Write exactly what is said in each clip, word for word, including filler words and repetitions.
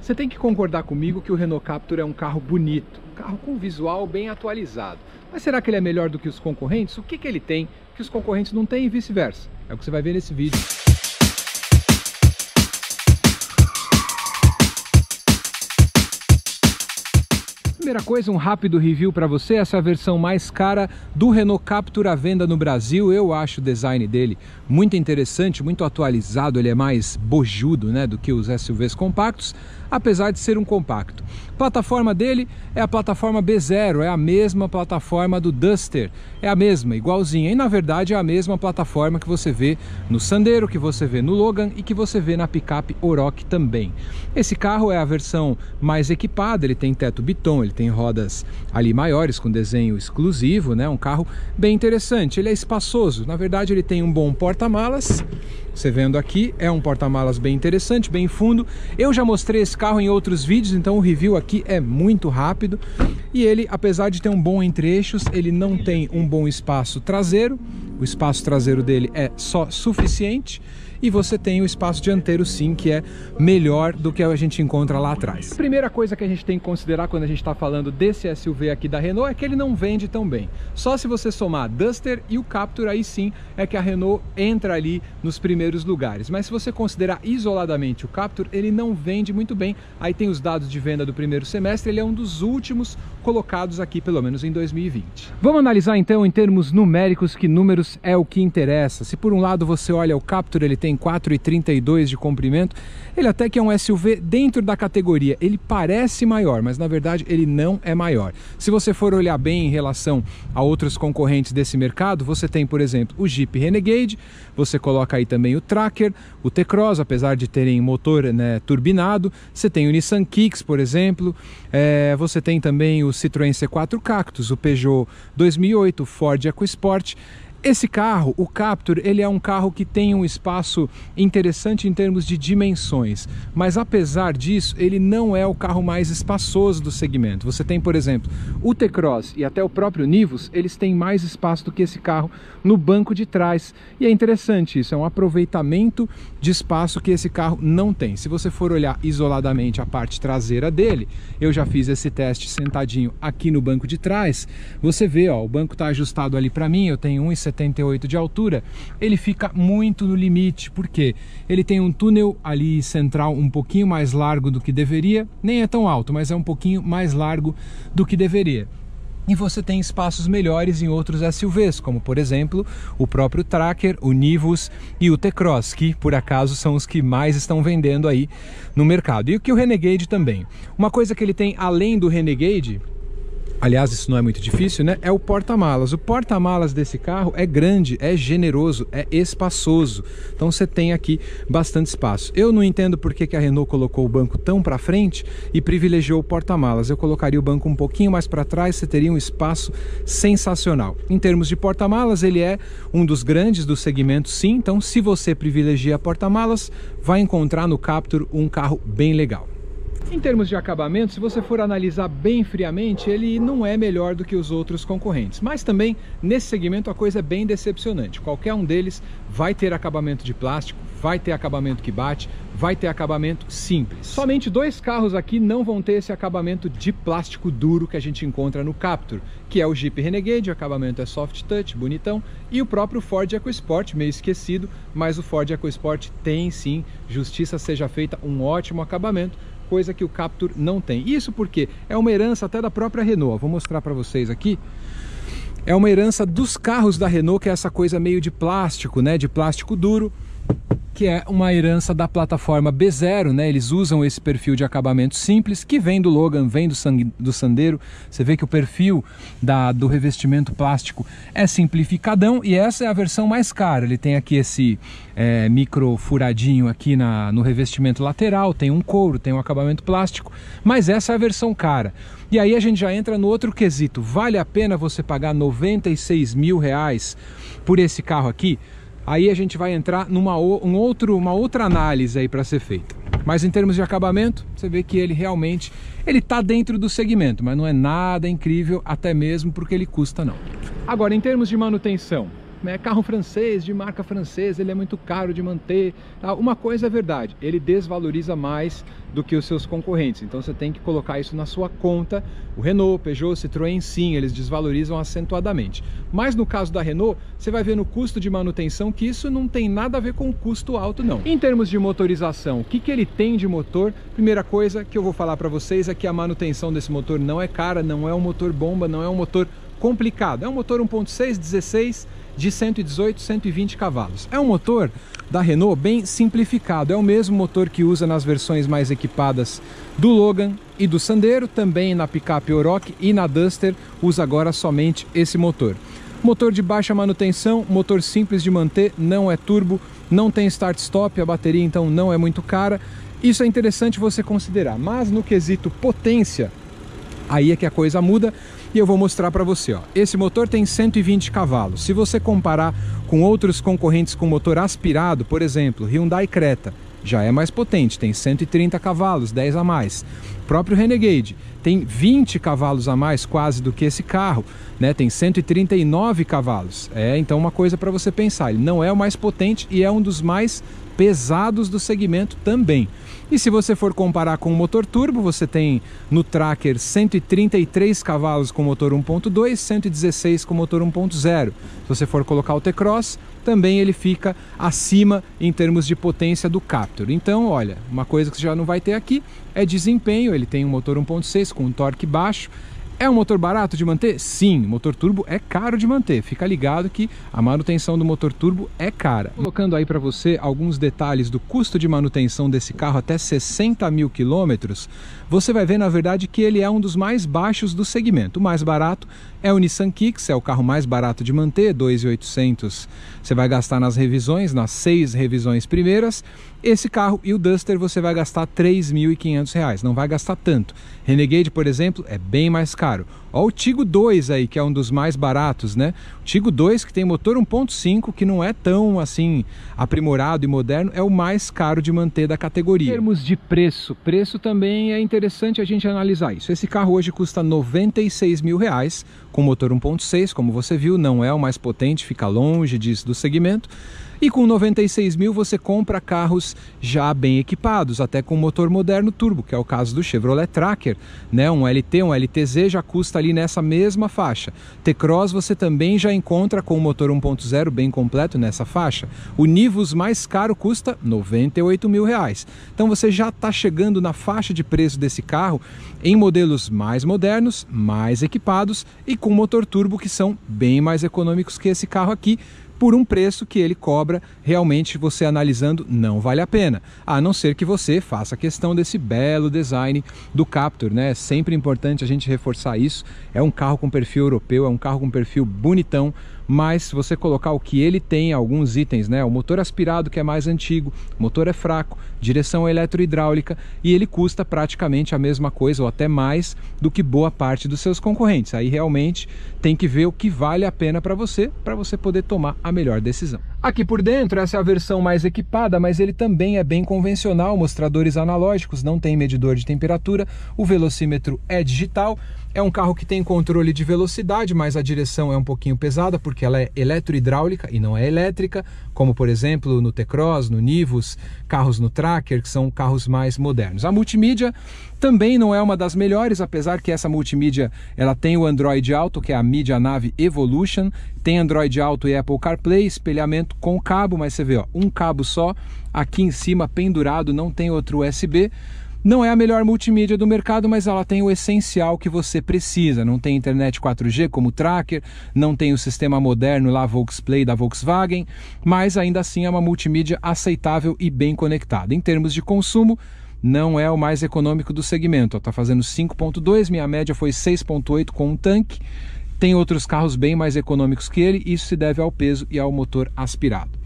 Você tem que concordar comigo que o Renault Captur é um carro bonito, um carro com visual bem atualizado. Mas será que ele é melhor do que os concorrentes? O que que ele tem que os concorrentes não têm e vice-versa? É o que você vai ver nesse vídeo. Primeira coisa, um rápido review para você. Essa é a versão mais cara do Renault Captur à venda no Brasil. Eu acho o design dele muito interessante, muito atualizado. Ele é mais bojudo, né, do que os S U Vs compactos, apesar de ser um compacto. A plataforma dele é a plataforma B zero, é a mesma plataforma do Duster, é a mesma, igualzinha. E na verdade é a mesma plataforma que você vê no Sandero, que você vê no Logan e que você vê na picape Oroch também. Esse carro é a versão mais equipada, ele tem teto Biton, ele tem rodas ali maiores com desenho exclusivo, né? Um carro bem interessante. Ele é espaçoso, na verdade ele tem um bom porta-malas. Você vendo aqui, é um porta-malas bem interessante, bem fundo. Eu já mostrei esse carro em outros vídeos, então o review aqui é muito rápido. E ele, apesar de ter um bom entre-eixos, ele não tem um bom espaço traseiro. O espaço traseiro dele é só suficiente. E você tem o espaço dianteiro sim, que é melhor do que a gente encontra lá atrás. A primeira coisa que a gente tem que considerar quando a gente está falando desse S U V aqui da Renault é que ele não vende tão bem. Só se você somar Duster e o Captur, aí sim é que a Renault entra ali nos primeiros lugares. Mas se você considerar isoladamente o Captur, ele não vende muito bem. Aí tem os dados de venda do primeiro semestre, ele é um dos últimos colocados aqui, pelo menos em dois mil e vinte. Vamos analisar então em termos numéricos, que números é o que interessa. Se por um lado você olha o Captur, ele tem quatro e trinta e dois de comprimento, ele até que é um S U V dentro da categoria, ele parece maior, mas na verdade ele não é maior. Se você for olhar bem em relação a outros concorrentes desse mercado, você tem, por exemplo, o Jeep Renegade, você coloca aí também o Tracker, o T-Cross, apesar de terem motor, né, turbinado, você tem o Nissan Kicks, por exemplo, é, você tem também o Citroën C quatro Cactus, o Peugeot dois mil e oito, o Ford EcoSport. Esse carro, o Captur, ele é um carro que tem um espaço interessante em termos de dimensões, mas apesar disso, ele não é o carro mais espaçoso do segmento. Você tem, por exemplo, o T-Cross e até o próprio Nivus, eles têm mais espaço do que esse carro no banco de trás. E é interessante isso, é um aproveitamento de espaço que esse carro não tem. Se você for olhar isoladamente a parte traseira dele, eu já fiz esse teste sentadinho aqui no banco de trás, você vê, ó, o banco está ajustado ali para mim, eu tenho um vírgula setenta e oito de altura, ele fica muito no limite, porque ele tem um túnel ali central um pouquinho mais largo do que deveria, nem é tão alto, mas é um pouquinho mais largo do que deveria. E você tem espaços melhores em outros S U Vs, como por exemplo o próprio Tracker, o Nivus e o T-Cross, que por acaso são os que mais estão vendendo aí no mercado. E o que o Renegade também. Uma coisa que ele tem além do Renegade, aliás, isso não é muito difícil, né? É o porta-malas. O porta-malas desse carro é grande, é generoso, é espaçoso. Então você tem aqui bastante espaço. Eu não entendo por que que a Renault colocou o banco tão para frente e privilegiou o porta-malas. Eu colocaria o banco um pouquinho mais para trás, você teria um espaço sensacional. Em termos de porta-malas, ele é um dos grandes do segmento, sim. Então, se você privilegia porta-malas, vai encontrar no Captur um carro bem legal. Em termos de acabamento, se você for analisar bem friamente, ele não é melhor do que os outros concorrentes. Mas também, nesse segmento, a coisa é bem decepcionante. Qualquer um deles vai ter acabamento de plástico, vai ter acabamento que bate, vai ter acabamento simples. Somente dois carros aqui não vão ter esse acabamento de plástico duro que a gente encontra no Captur, que é o Jeep Renegade, o acabamento é soft touch, bonitão, e o próprio Ford EcoSport, meio esquecido, mas o Ford EcoSport tem sim, justiça seja feita, um ótimo acabamento, coisa que o Captur não tem. Isso porque é uma herança até da própria Renault. Vou mostrar para vocês aqui. É uma herança dos carros da Renault, que é essa coisa meio de plástico, né? De plástico duro, que é uma herança da plataforma B zero, né? Eles usam esse perfil de acabamento simples, que vem do Logan, vem do, do Sandero. Você vê que o perfil da, do revestimento plástico é simplificadão, e essa é a versão mais cara. Ele tem aqui esse é, micro furadinho aqui na, no revestimento lateral, tem um couro, tem um acabamento plástico, mas essa é a versão cara. E aí a gente já entra no outro quesito. Vale a pena você pagar noventa e seis mil reais por esse carro aqui? Aí a gente vai entrar numa um outro, uma outra análise aí para ser feita. Mas em termos de acabamento, você vê que ele realmente ele está dentro do segmento, mas não é nada incrível, até mesmo porque ele custa não. Agora, em termos de manutenção, é carro francês, de marca francesa, ele é muito caro de manter. Uma coisa é verdade, ele desvaloriza mais do que os seus concorrentes, então você tem que colocar isso na sua conta. O Renault, Peugeot, Citroën, sim, eles desvalorizam acentuadamente. Mas no caso da Renault, você vai ver no custo de manutenção que isso não tem nada a ver com o custo alto, não. Em termos de motorização, o que, que ele tem de motor? Primeira coisa que eu vou falar para vocês é que a manutenção desse motor não é cara, não é um motor bomba, não é um motor complicado. É um motor um ponto seis, dezesseis, de cento e dezoito, cento e vinte cavalos. É um motor da Renault bem simplificado. É o mesmo motor que usa nas versões mais equipadas do Logan e do Sandero, também na picape Oroch e na Duster usa agora somente esse motor. Motor de baixa manutenção, motor simples de manter, não é turbo, não tem start-stop, a bateria então não é muito cara. Isso é interessante você considerar, mas no quesito potência, aí é que a coisa muda. E eu vou mostrar para você, ó. Esse motor tem cento e vinte cavalos. Se você comparar com outros concorrentes com motor aspirado, por exemplo, Hyundai Creta, já é mais potente, tem cento e trinta cavalos, dez a mais. O próprio Renegade tem vinte cavalos a mais quase do que esse carro, né? Tem cento e trinta e nove cavalos. É, então uma coisa para você pensar, ele não é o mais potente e é um dos mais pesados do segmento também. E se você for comparar com o motor turbo, você tem no Tracker cento e trinta e três cavalos com motor um ponto dois, cento e dezesseis com motor um ponto zero. Se você for colocar o T-Cross, também ele fica acima em termos de potência do Captur. Então, olha, uma coisa que você já não vai ter aqui é desempenho. Ele tem um motor um ponto seis com um torque baixo. É um motor barato de manter? Sim, motor turbo é caro de manter. Fica ligado que a manutenção do motor turbo é cara. Colocando aí para você alguns detalhes do custo de manutenção desse carro até sessenta mil quilômetros, você vai ver na verdade que ele é um dos mais baixos do segmento. O mais barato é o Nissan Kicks, é o carro mais barato de manter, dois mil e oitocentos. Você vai gastar nas revisões, nas seis revisões primeiras. Esse carro e o Duster você vai gastar três mil e quinhentos reais, não vai gastar tanto. Renegade, por exemplo, é bem mais caro. Ó, o Tigo dois aí, que é um dos mais baratos, né? O Tigo dois, que tem motor um ponto cinco, que não é tão assim aprimorado e moderno, é o mais caro de manter da categoria. Em termos de preço, preço também é interessante a gente analisar isso. Esse carro hoje custa noventa e seis mil reais, com motor um ponto seis, como você viu, não é o mais potente, fica longe disso do segmento. E com noventa e seis mil você compra carros já bem equipados, até com motor moderno turbo, que é o caso do Chevrolet Tracker, né? Um L T, um L T Z já custa ali nessa mesma faixa. T-Cross você também já encontra com o motor um ponto zero bem completo nessa faixa. O Nivus mais caro custa noventa e oito mil reais. Então você já está chegando na faixa de preço desse carro em modelos mais modernos, mais equipados e com motor turbo que são bem mais econômicos que esse carro aqui, por um preço que ele cobra, realmente você analisando não vale a pena, a não ser que você faça questão desse belo design do Captur, né? É sempre importante a gente reforçar isso. É um carro com perfil europeu, é um carro com perfil bonitão, mas se você colocar o que ele tem, alguns itens, né? O motor aspirado, que é mais antigo, o motor é fraco, direção eletrohidráulica, e ele custa praticamente a mesma coisa ou até mais do que boa parte dos seus concorrentes. Aí realmente tem que ver o que vale a pena para você, para você poder tomar a melhor decisão. Aqui por dentro, essa é a versão mais equipada, mas ele também é bem convencional, mostradores analógicos, não tem medidor de temperatura, o velocímetro é digital. É um carro que tem controle de velocidade, mas a direção é um pouquinho pesada porque ela é eletrohidráulica e não é elétrica, como por exemplo no T-Cross, no Nivus, carros no Tracker, que são carros mais modernos. A multimídia também não é uma das melhores, apesar que essa multimídia ela tem o Android Auto, que é a Media Nave Evolution, tem Android Auto e Apple CarPlay, espelhamento com cabo, mas você vê, ó, um cabo só, aqui em cima pendurado, não tem outro U S B. Não é a melhor multimídia do mercado, mas ela tem o essencial que você precisa. Não tem internet quatro G como o Tracker, não tem o sistema moderno lá VolksPlay da Volkswagen, mas ainda assim é uma multimídia aceitável e bem conectada. Em termos de consumo, não é o mais econômico do segmento. Está fazendo cinco ponto dois, minha média foi seis ponto oito com um tanque. Tem outros carros bem mais econômicos que ele, isso se deve ao peso e ao motor aspirado.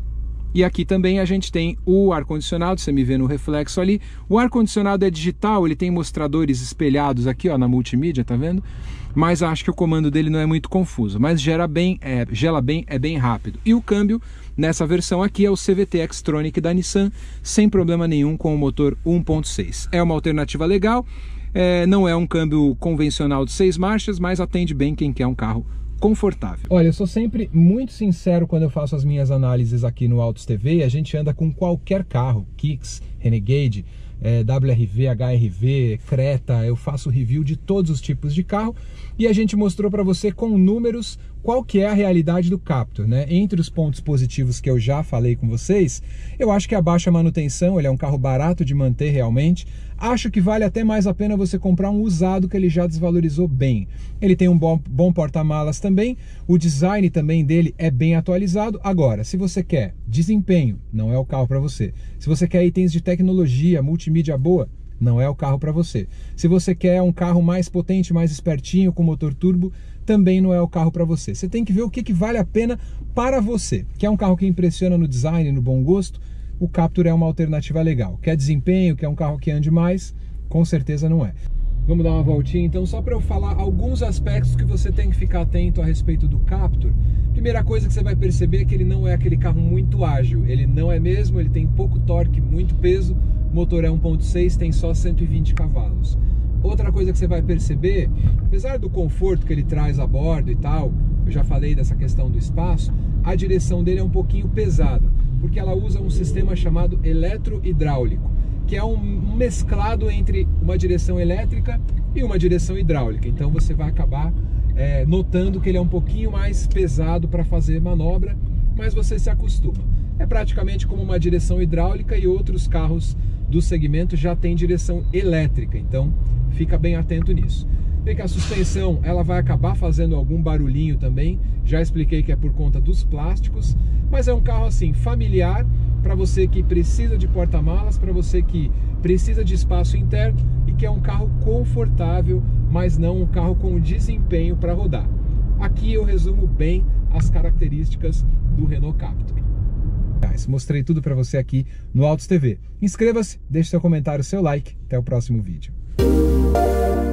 E aqui também a gente tem o ar-condicionado, você me vê no reflexo ali. O ar-condicionado é digital, ele tem mostradores espelhados aqui, ó, na multimídia, tá vendo? Mas acho que o comando dele não é muito confuso, mas gera bem, é, gela bem, é bem rápido. E o câmbio nessa versão aqui é o C V T Xtronic da Nissan, sem problema nenhum com o motor um ponto seis. É uma alternativa legal, é, não é um câmbio convencional de seis marchas, mas atende bem quem quer um carro confortável. Olha, eu sou sempre muito sincero quando eu faço as minhas análises aqui no Autos T V. A gente anda com qualquer carro, Kicks, Renegade, é, W R V, H R V, Creta, eu faço review de todos os tipos de carro e a gente mostrou para você com números qual que é a realidade do Captur, né? Entre os pontos positivos que eu já falei com vocês, eu acho que a baixa manutenção, ele é um carro barato de manter realmente, acho que vale até mais a pena você comprar um usado que ele já desvalorizou bem. Ele tem um bom, bom porta-malas também, o design também dele é bem atualizado. Agora, se você quer desempenho, não é o carro para você. Se você quer itens de tecnologia, multimídia boa, não é o carro para você. Se você quer um carro mais potente, mais espertinho, com motor turbo, também não é o carro para você. Você tem que ver o que, que vale a pena para você. Quer um carro que impressiona no design, no bom gosto? O Captur é uma alternativa legal. Quer desempenho, quer um carro que ande mais? Com certeza não é. Vamos dar uma voltinha então, só para eu falar alguns aspectos que você tem que ficar atento a respeito do Captur. Primeira coisa que você vai perceber é que ele não é aquele carro muito ágil. Ele não é mesmo, ele tem pouco torque, muito peso. O motor é um ponto seis, tem só cento e vinte cavalos. Outra coisa que você vai perceber, apesar do conforto que ele traz a bordo e tal, eu já falei dessa questão do espaço, a direção dele é um pouquinho pesada, porque ela usa um sistema chamado eletrohidráulico, que é um mesclado entre uma direção elétrica e uma direção hidráulica. Então você vai acabar é, notando que ele é um pouquinho mais pesado para fazer manobra, mas você se acostuma. É praticamente como uma direção hidráulica e outros carros do segmento já tem direção elétrica, então fica bem atento nisso. Vê que a suspensão ela vai acabar fazendo algum barulhinho também, já expliquei que é por conta dos plásticos, mas é um carro assim familiar para você que precisa de porta-malas, para você que precisa de espaço interno e que é um carro confortável, mas não um carro com desempenho para rodar. Aqui eu resumo bem as características do Renault Captur. Mostrei tudo para você aqui no Autos T V. Inscreva-se, deixe seu comentário, seu like. Até o próximo vídeo.